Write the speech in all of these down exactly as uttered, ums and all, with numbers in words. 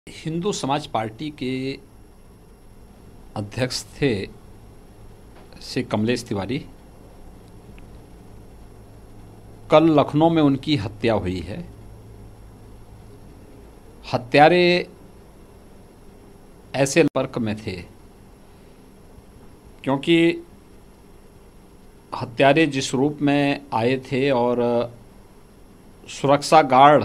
हिंदू समाज पार्टी के अध्यक्ष थे श्री कमलेश तिवारी। कल लखनऊ में उनकी हत्या हुई है। हत्यारे ऐसे संपर्क में थे क्योंकि हत्यारे जिस रूप में आए थे और सुरक्षा गार्ड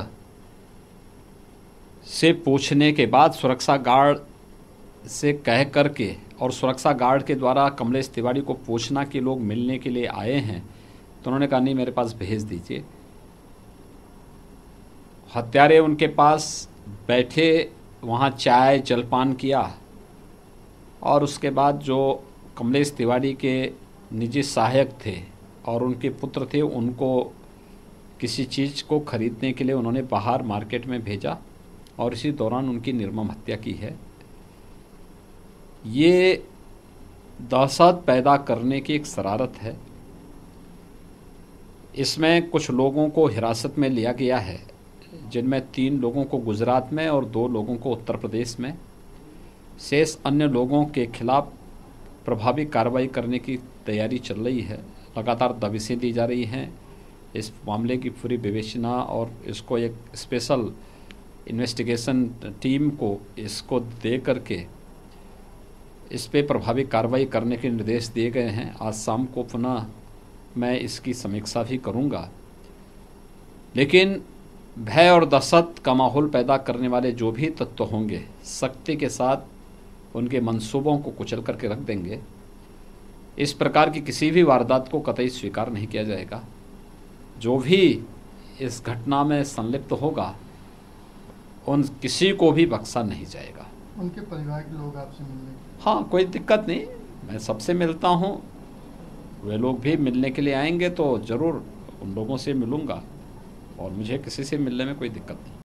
से पूछने के बाद सुरक्षा गार्ड से कह करके और सुरक्षा गार्ड के द्वारा कमलेश तिवारी को पूछना कि लोग मिलने के लिए आए हैं, तो उन्होंने कहा नहीं मेरे पास भेज दीजिए। हत्यारे उनके पास बैठे, वहाँ चाय जलपान किया और उसके बाद जो कमलेश तिवारी के निजी सहायक थे और उनके पुत्र थे, उनको किसी चीज़ को खरीदने के लिए उन्होंने बाहर मार्केट में भेजा और इसी दौरान उनकी निर्मम हत्या की है। ये दहशत पैदा करने की एक शरारत है। इसमें कुछ लोगों को हिरासत में लिया गया है, जिनमें तीन लोगों को गुजरात में और दो लोगों को उत्तर प्रदेश में। शेष अन्य लोगों के खिलाफ प्रभावी कार्रवाई करने की तैयारी चल रही है। लगातार दबिशें दी जा रही हैं। इस मामले की पूरी विवेचना और इसको एक स्पेशल इन्वेस्टिगेशन टीम को इसको दे करके इस पे प्रभावी कार्रवाई करने के निर्देश दिए गए हैं। आज शाम को पुनः मैं इसकी समीक्षा भी करूंगा। लेकिन भय और दहशत का माहौल पैदा करने वाले जो भी तत्व होंगे, सख्ती के साथ उनके मंसूबों को कुचल करके रख देंगे। इस प्रकार की किसी भी वारदात को कतई स्वीकार नहीं किया जाएगा। जो भी इस घटना में संलिप्त होगा, उन किसी को भी बख्शा नहीं जाएगा। उनके परिवार के लोग आपसे मिलने? हाँ, कोई दिक्कत नहीं, मैं सबसे मिलता हूँ। वे लोग भी मिलने के लिए आएंगे तो ज़रूर उन लोगों से मिलूँगा और मुझे किसी से मिलने में कोई दिक्कत नहीं।